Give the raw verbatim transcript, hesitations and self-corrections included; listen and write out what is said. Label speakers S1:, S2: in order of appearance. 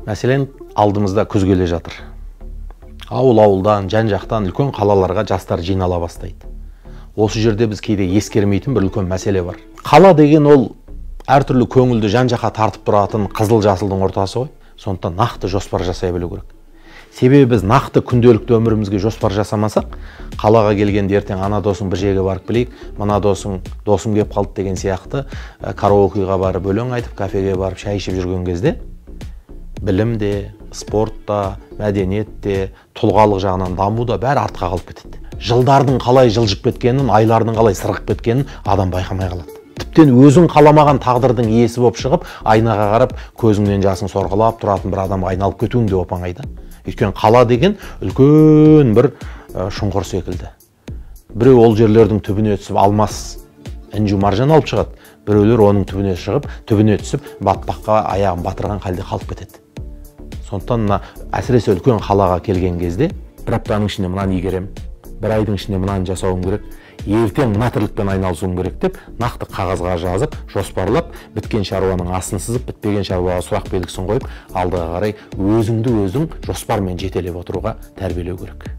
S1: Мәселен, алдымызда күз келе жатыр. Ауыл-ауылдан, жан-жақтан үлкен қалаларға жастар жинала бастайды. Осы жерде біз кейде ескермейтін бір үлкен мәселе бар. Қала деген ол әртүрлі көңілді жан-жаққа тартып тұратын қызыл-жасылдың ортасы ғой. Сондықтан нақты жоспар жасай білу керек. Себебі біз нақты күнделікті өмірімізге жоспар жасамасақ, қалаға келгенде ертең ана досың бір жерге барып келейік, мына досың досым келіп қалды деген сияқты караокеға барып өлең айтып, кафеге барып шай ішіп жүрген кезде білімде, спортта, мәдениетте, тұлғалық жағынан дамуда бәрі артқа қалып кетеді. Жылдардың қалай жылжып кеткенін, айлардың қалай сырғып кеткенін адам байқамай қалады. Тіптен өзің қаламаған тағдырдың иесі болып шығып, айнаға қарап, көзіңнен жасың сорғалап тұратын бір адамға айналып кетуің де оп-оңай. Өйткені қала деген үлкен бір шұңқыр секілді. Біреу ол жерлердің түбіне түсіп алмас інжу маржан алып шығады, біреулер оның түбіне шығып, түбіне түсіп, батпаққа аяғын батырған халде қалып кетеді. Сондықтан мына әсіресе үлкен қалаға келген кезде бір аптаның ішінде мынаны игерем, бір айдың ішінде мынаны жасауым керек, ертең мына тірлікпен айналысуым керек деп нақты қағазға жазып, жоспарлап, біткен шаруаның астын сызып, бітпеген шаруаға сұрақ белгісін қойып, алдыға қарай өзіңді өзің жоспармен жетелеп отыруға тәрбиелеу керек.